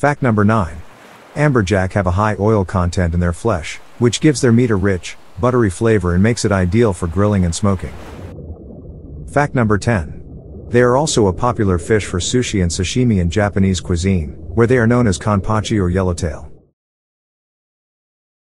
Fact number 9. Amberjack have a high oil content in their flesh, which gives their meat a rich, buttery flavor and makes it ideal for grilling and smoking. Fact number 10. They are also a popular fish for sushi and sashimi in Japanese cuisine, where they are known as Kanpachi or Yellowtail.